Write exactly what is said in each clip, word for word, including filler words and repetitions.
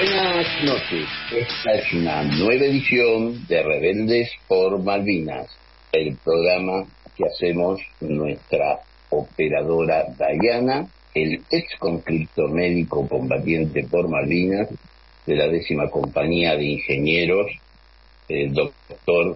Buenas noches, esta es una nueva edición de Rebeldes por Malvinas, el programa que hacemos nuestra operadora Diana, el ex conscripto médico combatiente por Malvinas de la décima compañía de ingenieros, el doctor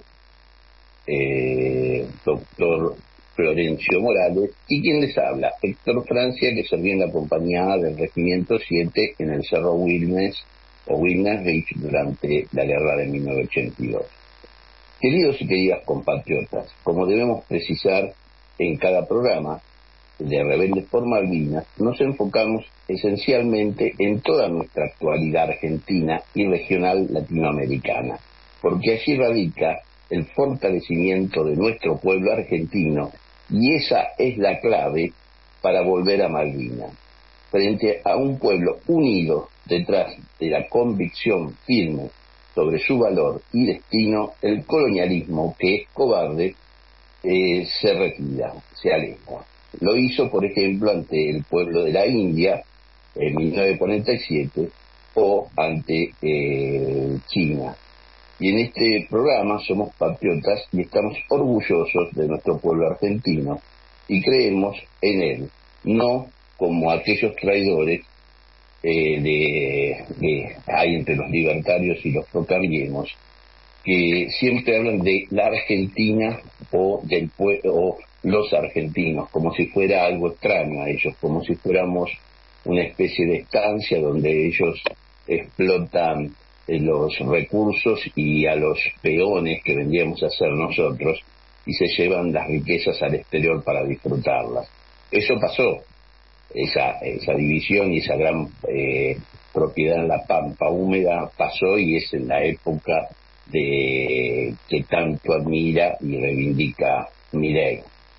eh, doctor Florencio Morales, y quien les habla, Héctor Francia, que servía en la compañía del Regimiento siete en el Cerro Wilmes o Wilmes Ridge durante la guerra de mil novecientos ochenta y dos. Queridos y queridas compatriotas, como debemos precisar en cada programa de Rebeldes por Malvinas, nos enfocamos esencialmente en toda nuestra actualidad argentina y regional latinoamericana, porque allí radica el fortalecimiento de nuestro pueblo argentino, y esa es la clave para volver a Malvinas. Frente a un pueblo unido detrás de la convicción firme sobre su valor y destino, el colonialismo, que es cobarde, eh, se retira, se aleja. Lo hizo, por ejemplo, ante el pueblo de la India en mil novecientos cuarenta y siete o ante eh, China. Y en este programa somos patriotas y estamos orgullosos de nuestro pueblo argentino y creemos en él, no como aquellos traidores eh, de, de hay entre los libertarios y los procarriemos, que siempre hablan de la Argentina o del pueblo o los argentinos, como si fuera algo extraño a ellos, como si fuéramos una especie de estancia donde ellos explotan los recursos y a los peones que vendríamos a ser nosotros, y se llevan las riquezas al exterior para disfrutarlas. Eso pasó, esa, esa división y esa gran eh, propiedad en la pampa húmeda pasó, y es en la época de que tanto admira y reivindica Milei.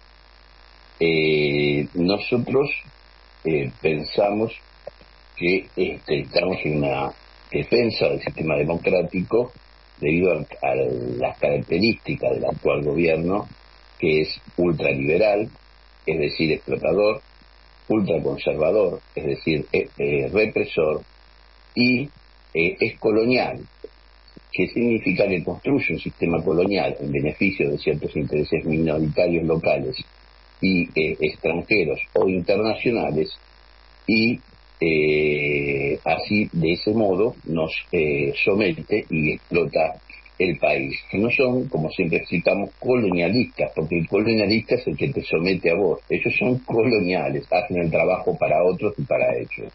Eh, nosotros eh, pensamos que este, estamos en una defensa del sistema democrático debido a, a las características del actual gobierno, que es ultraliberal, es decir, explotador, ultraconservador, es decir, eh, eh, represor, y eh, es colonial, que significa que construye un sistema colonial en beneficio de ciertos intereses minoritarios locales y eh, extranjeros o internacionales, y eh, así, de ese modo, nos eh, somete y explota el país. No son, como siempre explicamos, colonialistas, porque el colonialista es el que te somete a vos. Ellos son coloniales, hacen el trabajo para otros y para ellos.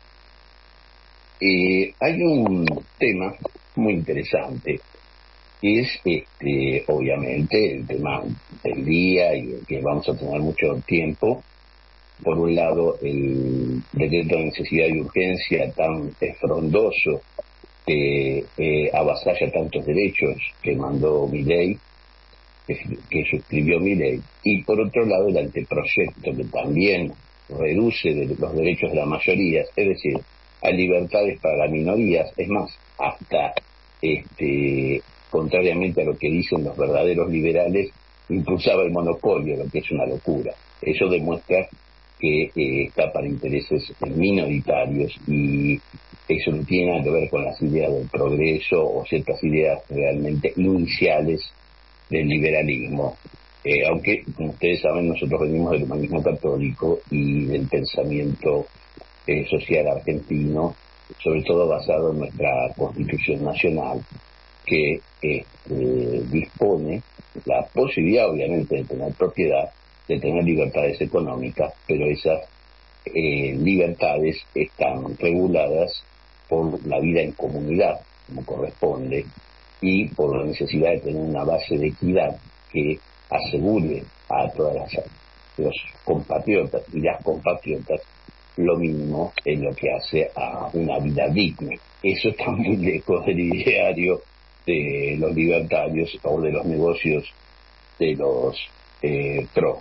Eh, hay un tema muy interesante, que es, este, obviamente, el tema del día y el que vamos a tener mucho tiempo. Por un lado, el decreto de necesidad y urgencia tan frondoso que eh, avasalla tantos derechos que mandó Milei, que, que suscribió Milei, y por otro lado el anteproyecto, que también reduce de los derechos de la mayoría, es decir, hay libertades para las minorías, es más, hasta este contrariamente a lo que dicen los verdaderos liberales, impulsaba el monopolio, lo que es una locura. Eso demuestra que eh, está para intereses minoritarios, y eso no tiene nada que ver con las ideas del progreso o ciertas ideas realmente iniciales del liberalismo. Eh, aunque, como ustedes saben, nosotros venimos del humanismo católico y del pensamiento eh, social argentino, sobre todo basado en nuestra Constitución Nacional, que eh, eh, dispone la posibilidad, obviamente, de tener propiedad, de tener libertades económicas, pero esas eh, libertades están reguladas por la vida en comunidad, como corresponde, y por la necesidad de tener una base de equidad que asegure a todas las, los compatriotas y las compatriotas lo mínimo en lo que hace a una vida digna. Eso está muy lejos del ideario de los libertarios o de los negocios de los eh, pro.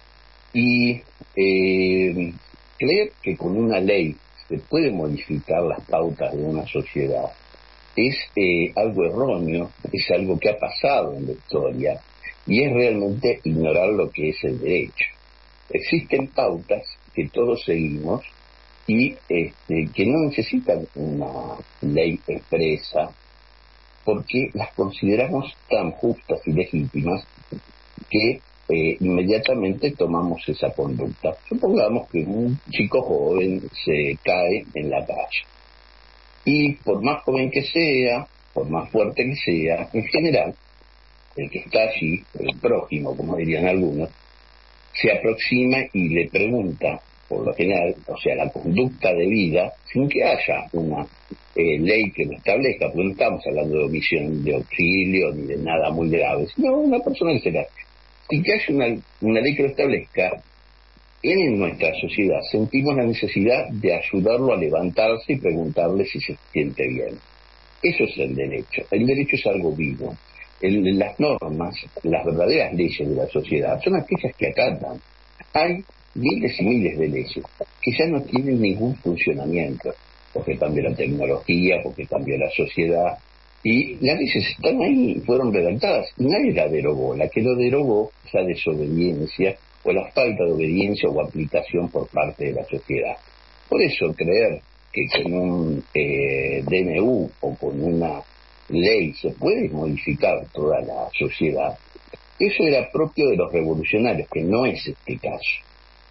Y eh, creer que con una ley se puede modificar las pautas de una sociedad es eh, algo erróneo, es algo que ha pasado en la historia, y es realmente ignorar lo que es el derecho. Existen pautas que todos seguimos, y este, que no necesitan una ley expresa porque las consideramos tan justas y legítimas que eh, inmediatamente tomamos esa conducta. Supongamos que un chico joven se cae en la calle y por más joven que sea, por más fuerte que sea, en general, el que está allí, el prójimo, como dirían algunos, se aproxima y le pregunta, por lo general, o sea, la conducta de vida, sin que haya una eh, ley que lo establezca, porque no estamos hablando de omisión de auxilio ni de nada muy grave, sino una persona que se cae. Sin que haya una, una ley que lo establezca, en nuestra sociedad sentimos la necesidad de ayudarlo a levantarse y preguntarle si se siente bien. Eso es el derecho. El derecho es algo vivo. El, las normas, las verdaderas leyes de la sociedad, son aquellas que acatan. Hay miles y miles de leyes que ya no tienen ningún funcionamiento, porque cambió la tecnología, porque cambió la sociedad, y las leyes están ahí, fueron redactadas, y nadie la derogó. La que lo derogó es la desobediencia, o la falta de obediencia o aplicación por parte de la sociedad. Por eso creer que con un eh, D N U o con una ley se puede modificar toda la sociedad, eso era propio de los revolucionarios, que no es este caso.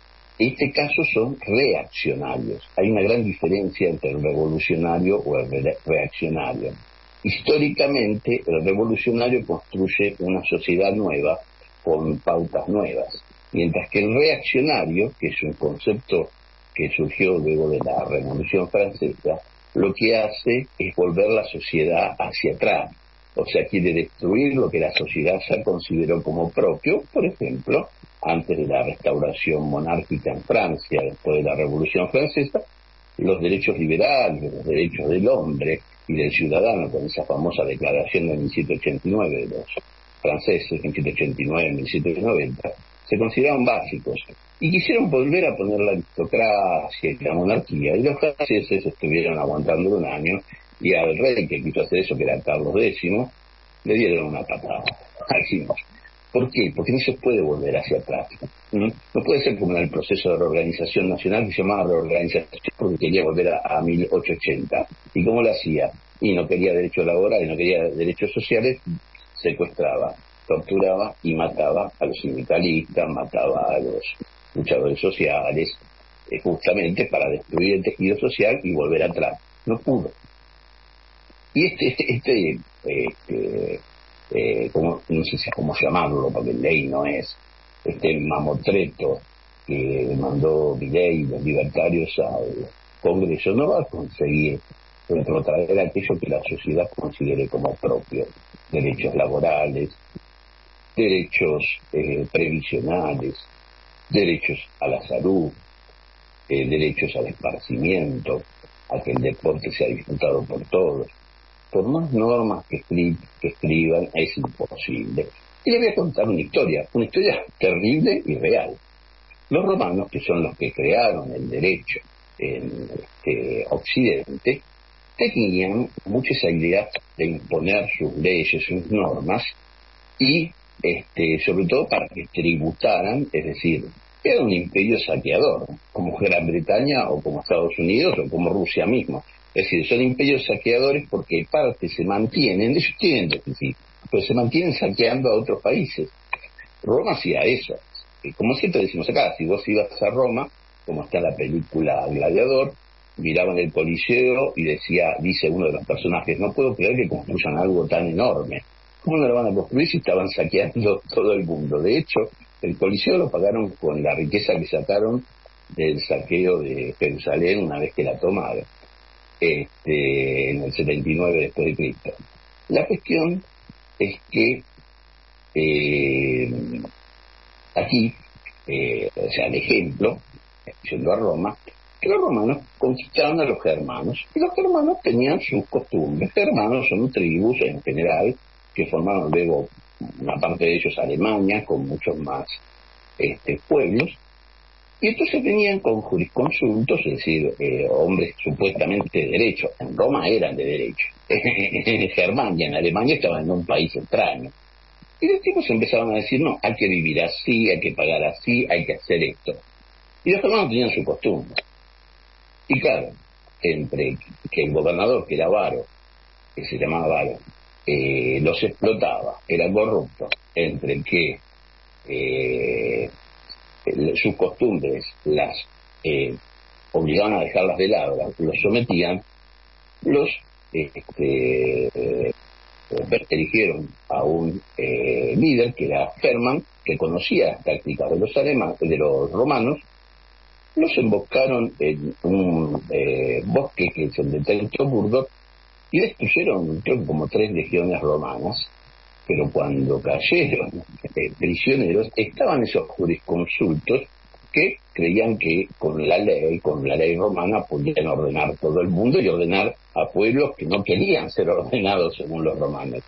Este caso son reaccionarios. Hay una gran diferencia entre el revolucionario o el re- reaccionario. Históricamente, el revolucionario construye una sociedad nueva con pautas nuevas, mientras que el reaccionario, que es un concepto que surgió luego de la Revolución Francesa, lo que hace es volver la sociedad hacia atrás. O sea, quiere destruir lo que la sociedad ya consideró como propio. Por ejemplo, antes de la restauración monárquica en Francia, después de la Revolución Francesa, los derechos liberales, los derechos del hombre y del ciudadano, con esa famosa declaración de mil setecientos ochenta y nueve de los franceses, mil setecientos ochenta y nueve a mil setecientos noventa, se consideraban básicos y quisieron volver a poner la aristocracia y la monarquía, y los franceses estuvieron aguantando un año, y al rey que quiso hacer eso, que era Carlos X, le dieron una patada. Así no. ¿Por qué? Porque no se puede volver hacia atrás. ¿no? no puede ser como en el proceso de reorganización nacional, que se llamaba reorganización porque quería volver a, a mil ochocientos ochenta. ¿Y cómo lo hacía? Y no quería derechos laborales, no quería derechos sociales, secuestraba, torturaba y mataba a los sindicalistas, mataba a los luchadores sociales, eh, justamente para destruir el tejido social y volver atrás. No pudo. Y este, este, este, este eh, como, no sé si cómo llamarlo, porque ley no es, este mamotreto que mandó Milei y los libertarios al Congreso, no va a conseguir retrotraer aquello que la sociedad considere como propio: derechos laborales, derechos eh, previsionales, derechos a la salud, eh, derechos al esparcimiento, a que el deporte sea disfrutado por todos. Por más normas que, escri- que escriban, es imposible. Y le voy a contar una historia, una historia terrible y real. Los romanos, que son los que crearon el derecho en este, Occidente, tenían mucha esa idea de imponer sus leyes, sus normas, y este, sobre todo para que tributaran, es decir, era un imperio saqueador, como Gran Bretaña o como Estados Unidos o como Rusia mismo. Es decir, son imperios saqueadores porque parte se mantienen, ellos tienen déficit, pero se mantienen saqueando a otros países. Roma hacía eso. Y como siempre decimos acá, si vos ibas a Roma, como está en la película Gladiador, miraban el Coliseo y decía, dice uno de los personajes, no puedo creer que construyan algo tan enorme. ¿Cómo no lo van a construir si estaban saqueando todo el mundo? De hecho, el Coliseo lo pagaron con la riqueza que sacaron del saqueo de Jerusalén una vez que la tomaron. Este, en el setenta y nueve después de Cristo. La cuestión es que eh, aquí, eh, o sea, el ejemplo, yendo a Roma, que los romanos conquistaron a los germanos, y los germanos tenían sus costumbres. Germanos son tribus en general que formaron luego una parte de ellos Alemania, con muchos más este, pueblos. Y entonces venían con jurisconsultos, es decir, eh, hombres supuestamente de derecho. En Roma eran de derecho. En Germania, en Alemania, estaban en un país extraño. Y los tipos empezaban a decir, no, hay que vivir así, hay que pagar así, hay que hacer esto. Y los germanos tenían su costumbre. Y claro, entre que el gobernador, que era Varo, que se llamaba Varo, eh, los explotaba, era corrupto, entre que eh, sus costumbres las eh, obligaban a dejarlas de lado, los sometían, los este, eh, eligieron a un eh, líder que era Hermann, que conocía las tácticas de los alemanes, de los romanos. Los emboscaron en un eh, bosque que es el de Teutoburgo y destruyeron, creo que como tres legiones romanas. Pero cuando cayeron eh, prisioneros, estaban esos jurisconsultos que creían que con la ley, con la ley romana, podían ordenar todo el mundo y ordenar a pueblos que no querían ser ordenados según los romanos.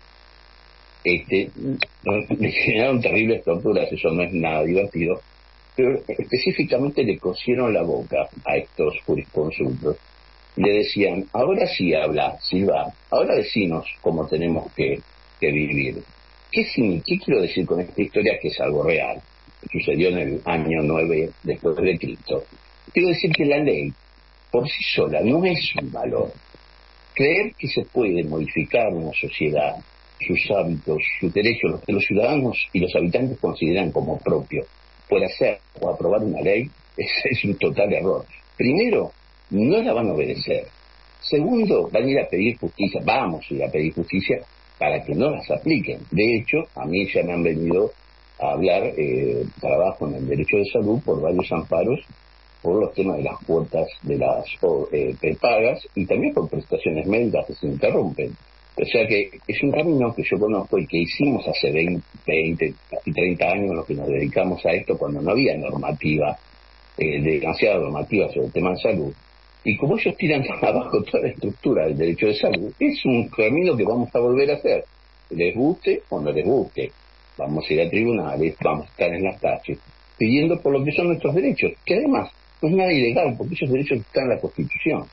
Este, le generaron terribles torturas, eso no es nada divertido, pero específicamente le cosieron la boca a estos jurisconsultos. Le decían, ahora sí habla, Silva, ahora decinos cómo tenemos que, que vivir. ¿Qué, ¿Qué quiero decir con esta historia? Que es algo real. Sucedió en el año nueve después de Cristo. Quiero decir que la ley, por sí sola, no es un valor. Creer que se puede modificar una sociedad, sus hábitos, sus derechos, los que los ciudadanos y los habitantes consideran como propio, por hacer o aprobar una ley, es, es un total error. Primero, no la van a obedecer. Segundo, van a ir a pedir justicia, vamos a ir a pedir justicia para que no las apliquen. De hecho, a mí ya me han venido a hablar, eh, trabajo en el derecho de salud por varios amparos, por los temas de las cuotas de las eh, prepagas y también por prestaciones médicas que se interrumpen. O sea que es un camino que yo conozco y que hicimos hace veinte, veinte, casi treinta años en los que nos dedicamos a esto cuando no había normativa, eh, demasiada normativa sobre el tema de salud. Y como ellos tiran abajo toda la estructura del derecho de salud, es un camino que vamos a volver a hacer. Les guste o no les guste. Vamos a ir a tribunales, vamos a estar en las calles, pidiendo por lo que son nuestros derechos, que además no es nada ilegal, porque esos derechos están en la Constitución.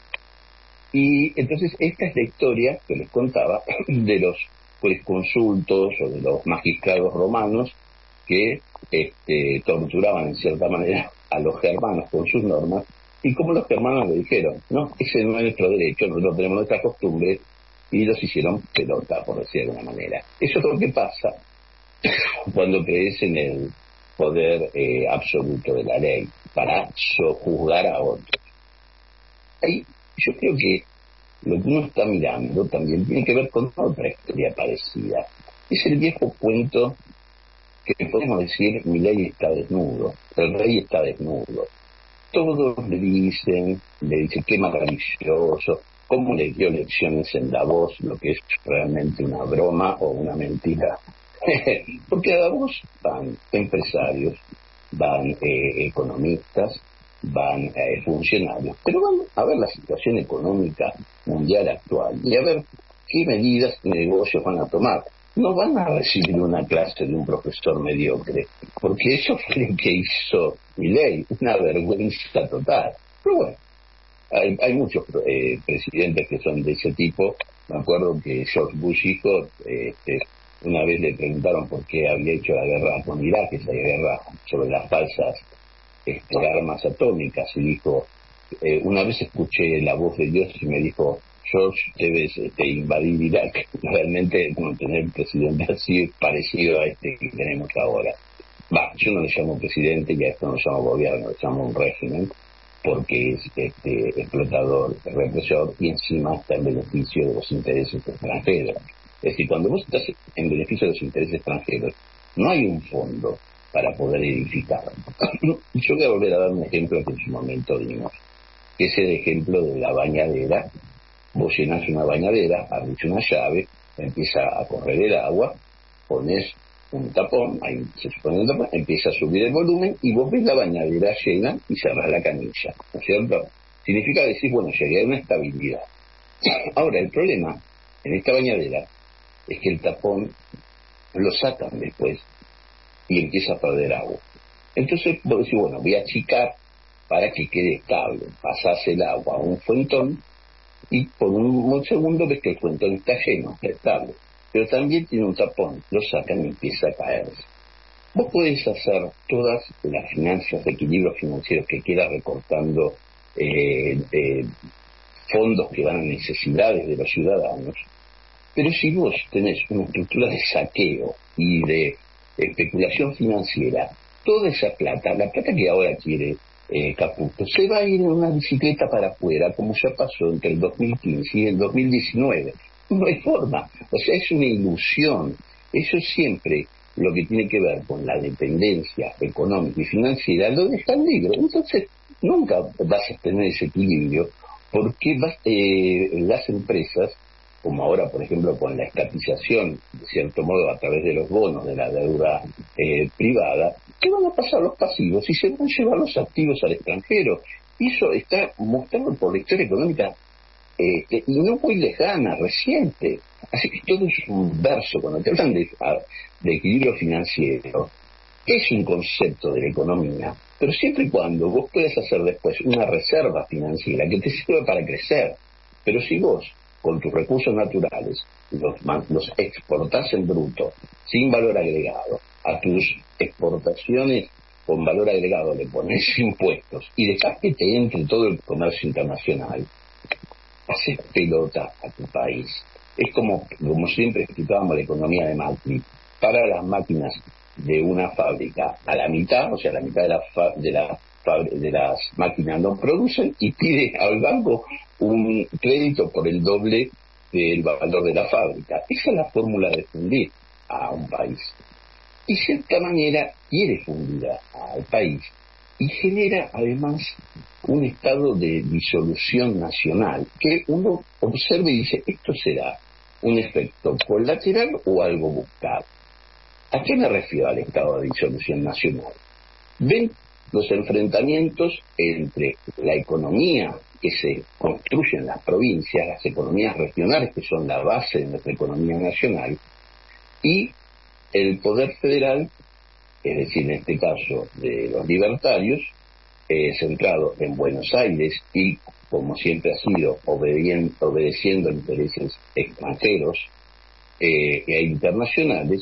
Y entonces esta es la historia que les contaba de los jurisconsultos o de los magistrados romanos que este, torturaban en cierta manera a los germanos con sus normas, y como los germanos le dijeron, no, ese no es nuestro derecho, nosotros tenemos nuestra costumbre, y los hicieron pelota, por decir de alguna manera. Eso es lo que pasa cuando crees en el poder eh, absoluto de la ley para sojuzgar a otros. Ahí yo creo que lo que uno está mirando también tiene que ver con otra historia parecida. Es el viejo cuento que podemos decir, mi ley está desnudo, el rey está desnudo. Todos le dicen, le dicen qué maravilloso, cómo le dio lecciones en Davos, lo que es realmente una broma o una mentira. Porque a Davos van empresarios, van eh, economistas, van eh, funcionarios, pero van a ver la situación económica mundial actual y a ver qué medidas y negocios van a tomar. No van a recibir una clase de un profesor mediocre, porque eso fue lo que hizo Milei, una vergüenza total. Pero bueno, hay, hay muchos eh, presidentes que son de ese tipo. Me acuerdo que George Bush hijo, eh, eh, una vez le preguntaron por qué había hecho la guerra con Irak, esa guerra sobre las falsas este, armas atómicas, y dijo, eh, una vez escuché la voz de Dios y me dijo, George, debes este, invadir Irak. Realmente no tener un presidente así parecido a este que tenemos ahora. Va, yo no le llamo presidente y a esto no le llamo gobierno, le llamo un régimen, porque es este, explotador, represor, y encima está en beneficio de los intereses extranjeros. Es decir, cuando vos estás en beneficio de los intereses extranjeros, no hay un fondo para poder edificar. Yo voy a volver a dar un ejemplo que en su momento dimos, que es el ejemplo de la bañadera. Vos llenás una bañadera, abrís una llave, empieza a correr el agua, pones un tapón, ahí se supone un tapón, empieza a subir el volumen y vos ves la bañadera llena y cerrás la canilla, ¿no es cierto? Significa decir, bueno, llegué a una estabilidad. Ahora, el problema en esta bañadera es que el tapón lo sacan después y empieza a perder agua. Entonces vos decís, bueno, voy a achicar para que quede estable. Pasás el agua a un fuentón y por un, un segundo ves que el fuentón está lleno, está estable. Pero también tiene un tapón, lo sacan y empieza a caerse. Vos podés hacer todas las finanzas, de equilibrios financieros que quieras recortando eh, eh, fondos que van a necesidades de los ciudadanos. Pero si vos tenés una estructura de saqueo y de especulación financiera, toda esa plata, la plata que ahora quiere eh, Caputo, se va a ir en una bicicleta para afuera, como ya pasó entre el dos mil quince y el dos mil diecinueve. No hay forma, o sea, es una ilusión. Eso siempre lo que tiene que ver con la dependencia económica y financiera lo deja en negro. Entonces, nunca vas a tener ese equilibrio, porque vas, eh, las empresas, como ahora, por ejemplo, con la estatización, de cierto modo, a través de los bonos de la deuda eh, privada, que van a pasar los pasivos y se van a llevar los activos al extranjero. Y eso está mostrado por la historia económica eh, y no muy lejana, reciente. Así que todo es un verso. Cuando te hablan de, de equilibrio financiero, es un concepto de la economía, pero siempre y cuando vos puedas hacer después una reserva financiera que te sirva para crecer. Pero si vos, con tus recursos naturales, los, los exportás en bruto, sin valor agregado, a tus exportaciones con valor agregado le pones impuestos y dejás que te entre todo el comercio internacional, haces pelota a tu país. Es como, como siempre explicábamos la economía de Macri, para las máquinas de una fábrica a la mitad, o sea, la mitad de, la fa- de, la fabri- de las máquinas no producen, y pide al banco un crédito por el doble del valor de la fábrica. Esa es la fórmula de fundir a un país. Y de cierta manera quiere fundir a- al país y genera además un estado de disolución nacional que uno observa y dice, esto será un efecto colateral o algo buscado. ¿A qué me refiero al estado de disolución nacional? Ven los enfrentamientos entre la economía que se construye en las provincias, las economías regionales que son la base de nuestra economía nacional, y el poder federal, es decir, en este caso de los libertarios, eh, centrado en Buenos Aires y, como siempre ha sido, obedien- obedeciendo intereses extranjeros eh, e internacionales.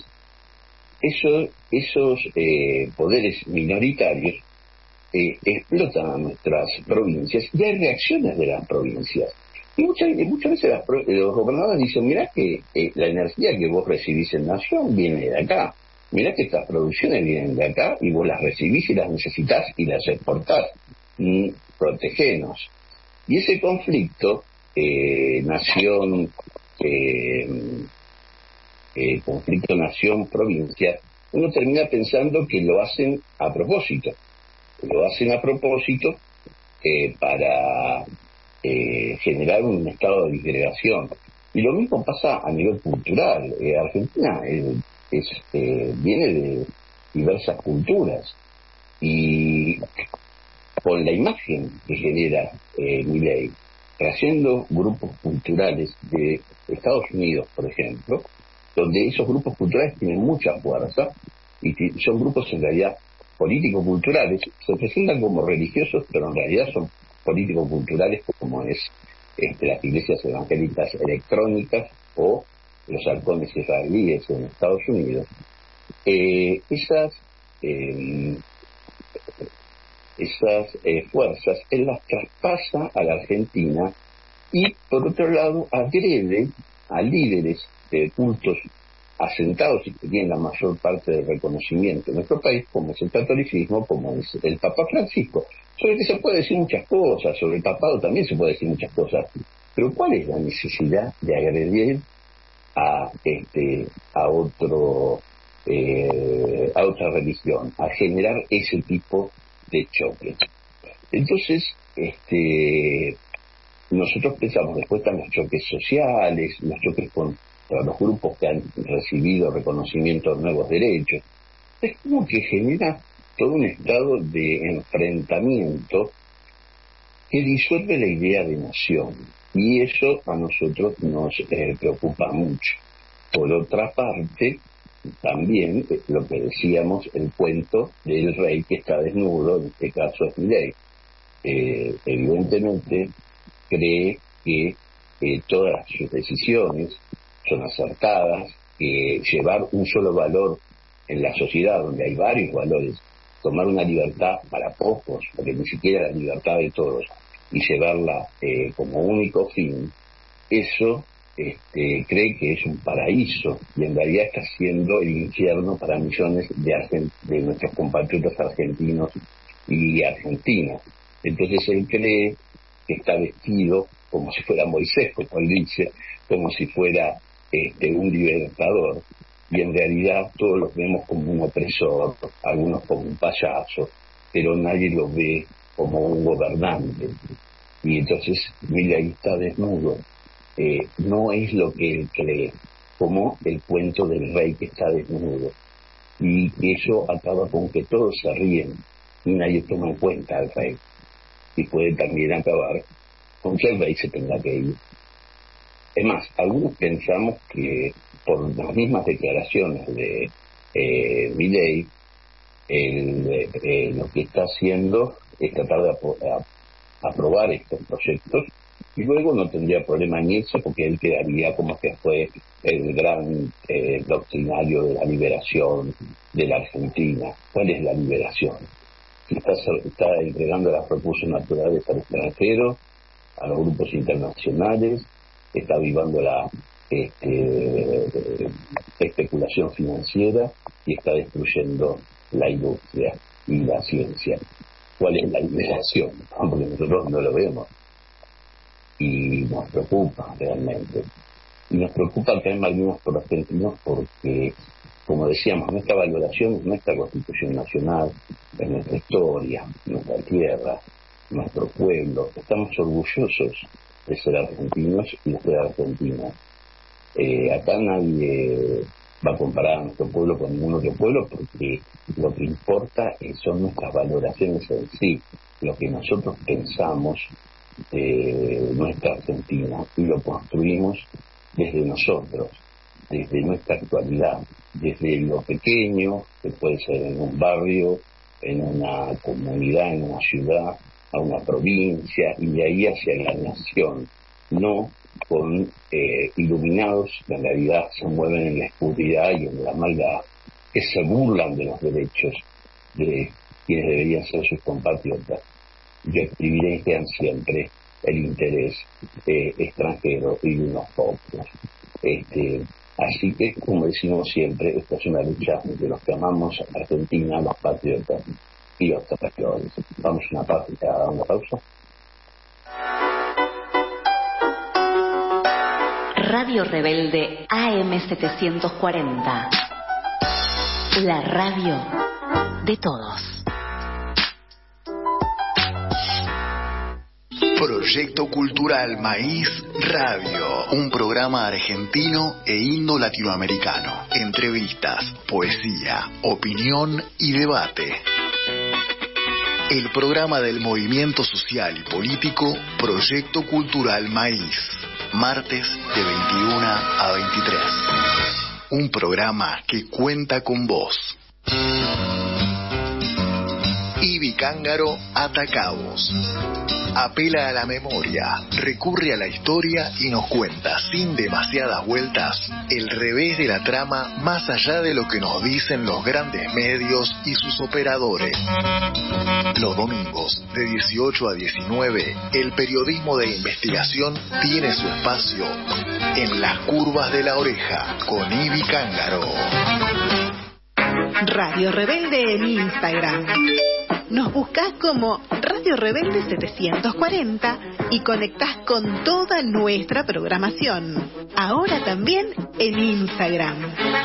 Eso, esos eh, poderes minoritarios eh, explotan a nuestras provincias y hay reacciones de las provincias. Y muchas, muchas veces las, los gobernadores dicen, mirá que eh, la energía que vos recibís en Nación viene de acá, mirá que estas producciones vienen de acá y vos las recibís y las necesitás y las exportás, mm, protegenos. Y ese conflicto, eh, nación... Eh, Eh, conflicto nación-provincia, uno termina pensando que lo hacen a propósito, lo hacen a propósito eh, para eh, generar un estado de disgregación. Y lo mismo pasa a nivel cultural. Eh, Argentina eh, es, eh, viene de diversas culturas y con la imagen que genera eh, Milei, trayendo grupos culturales de Estados Unidos, por ejemplo, donde esos grupos culturales tienen mucha fuerza y t- son grupos en realidad político-culturales, se presentan como religiosos, pero en realidad son político-culturales, como es este, las iglesias evangélicas electrónicas o los halcones israelíes en Estados Unidos. Eh, esas eh, esas eh, fuerzas, él las traspasa a la Argentina y, por otro lado, agrede a líderes de cultos asentados y que tienen la mayor parte del reconocimiento en nuestro país, como es el catolicismo, como es el Papa Francisco. Sobre el que se puede decir muchas cosas, sobre el papado también se puede decir muchas cosas, pero ¿cuál es la necesidad de agredir a este a otro eh, a otra religión, a generar ese tipo de choque? Entonces, este nosotros pensamos, después están los choques sociales, los choques contra los grupos que han recibido reconocimiento de nuevos derechos. Es como que genera todo un estado de enfrentamiento que disuelve la idea de nación. Y eso a nosotros nos eh, preocupa mucho. Por otra parte, también eh, lo que decíamos, el cuento del rey que está desnudo, en este caso es Milei. Eh, evidentemente cree que eh, todas sus decisiones son acertadas, que llevar un solo valor en la sociedad donde hay varios valores, tomar una libertad para pocos, porque ni siquiera la libertad de todos, y llevarla eh, como único fin, eso este, cree que es un paraíso y en realidad está siendo el infierno para millones de, argent- de nuestros compatriotas argentinos y argentinas. Entonces él cree que está vestido como si fuera Moisés, como él dice, como si fuera este, un libertador, y en realidad todos los vemos como un opresor, algunos como un payaso, pero nadie lo ve como un gobernante. Y entonces Milei está desnudo. Eh, no es lo que él cree, como el cuento del rey que está desnudo. Y eso acaba con que todos se ríen y nadie toma en cuenta al rey. Y puede también acabar con que el rey se tenga que ir. Es más, algunos pensamos que por las mismas declaraciones de eh, Milei, el, eh, lo que está haciendo es tratar de apro- a, aprobar estos proyectos y luego no tendría problema en irse porque él quedaría como que fue el gran eh, doctrinario de la liberación de la Argentina. ¿Cuál es la liberación? Está, está entregando los recursos naturales al extranjero, a los grupos internacionales, está avivando la este, especulación financiera y está destruyendo la industria y la ciencia. ¿Cuál es la liberación? Porque nosotros no lo vemos y nos preocupa realmente. Y nos preocupa acá en Malvinas por los argentinos porque, como decíamos, nuestra valoración es nuestra Constitución Nacional, es nuestra historia, nuestra tierra, nuestro pueblo. Estamos orgullosos de ser argentinos y de ser argentinas. Eh, acá nadie va a comparar a nuestro pueblo con ningún otro pueblo porque lo que importa son nuestras valoraciones en sí, lo que nosotros pensamos de nuestra Argentina y lo construimos desde nosotros, desde nuestra actualidad, desde lo pequeño, que puede ser en un barrio, en una comunidad, en una ciudad, a una provincia y de ahí hacia la nación, no con eh, iluminados que en realidad se mueven en la oscuridad y en la maldad, que se burlan de los derechos de quienes deberían ser sus compatriotas y privilegian siempre el interés eh, extranjero y de unos pocos. Este, así que, como decimos siempre, esta es una lucha de los que amamos a Argentina, los patriotas y los trabajadores. Vamos a una pausa, a una pausa. Radio Rebelde A M setecientos cuarenta. La radio de todos. Proyecto Cultural Maíz Radio, un programa argentino e indo-latinoamericano. Entrevistas, poesía, opinión y debate. El programa del movimiento social y político Proyecto Cultural Maíz. Martes de veintiuna a veintitrés. Un programa que cuenta con vos. Ibi Cángaro Atacabos. Apela a la memoria, recurre a la historia y nos cuenta, sin demasiadas vueltas, el revés de la trama más allá de lo que nos dicen los grandes medios y sus operadores. Los domingos, de dieciocho a diecinueve, el periodismo de investigación tiene su espacio en Las Curvas de la Oreja, con Ibi Cángaro. Radio Rebelde en Instagram. Nos buscás como Radio Rebelde setecientos cuarenta y conectás con toda nuestra programación. Ahora también en Instagram.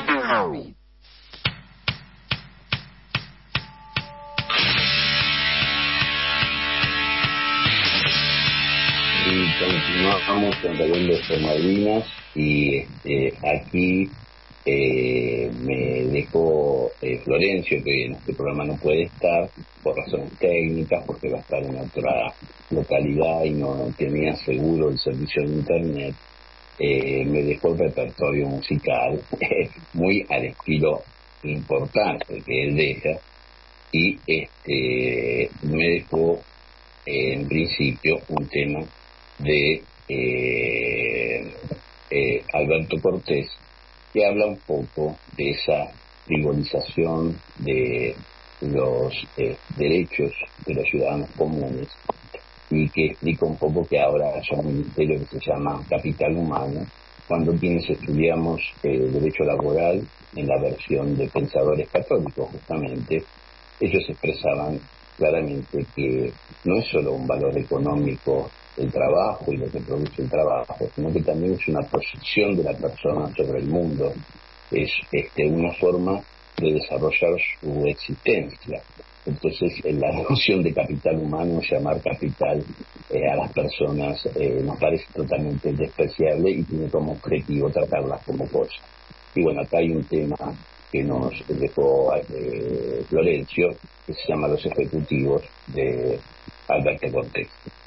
Y continuamos con Rebeldes por Malvinas y este, aquí eh, me dejó eh, Florencio, que en este programa no puede estar por razones técnicas, porque va a estar en otra localidad y no tenía seguro el servicio de internet. Eh, me dejó el repertorio musical muy al estilo importante que él deja y este me dejó eh, en principio un tema de eh, eh, Alberto Cortés, que habla un poco de esa frivolización de los eh, derechos de los ciudadanos comunes y que explica un poco que ahora haya un ministerio que se llama Capital Humano, cuando quienes estudiamos eh, Derecho Laboral en la versión de pensadores católicos, justamente, ellos expresaban claramente que no es solo un valor económico el trabajo y lo que produce el trabajo, sino que también es una proyección de la persona sobre el mundo, es este, una forma de desarrollar su existencia. Entonces, en la noción de capital humano, llamar capital eh, a las personas eh, nos parece totalmente despreciable y tiene como objetivo tratarlas como cosas. Y bueno, acá hay un tema que nos dejó eh, Florencio, que se llama Los Ejecutivos, de Alberto Cortés.